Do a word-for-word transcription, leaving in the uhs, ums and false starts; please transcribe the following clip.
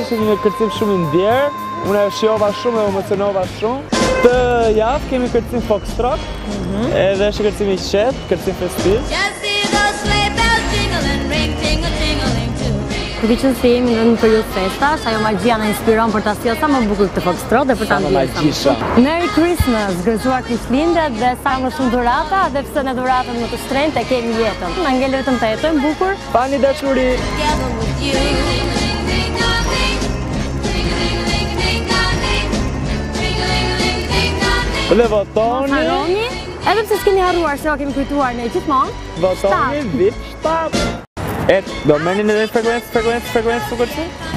është një kërcim shumë i ndjerë, unë e shijova shumë dhe emocionova shumë. Të javë kemi kërcim Foxtrot, edhe është kërcim i qetë, kërcim festiv. Duke qenë se jemi në një periudhë festash, ajo magjia na inspiron për ta sjellë sa më bukur këtë Foxtrot dhe për ta ndjekur. Merry Christmas, gëzuar Krishtlindjet dhe sa më shumë dhurata, dhe pse në dhuratën më të shtrenjtë e kemi jetën. Na ngel vetëm të jetojmë bukur. Pani dashuri. Dhe votoni. Edhe pse s'keni harruar se o kemi kujtuar ne gjithmonë. Votoni vit shtatë. Et, do merrni edhe frekuencë, frekuencë, frekuencë për kërcim?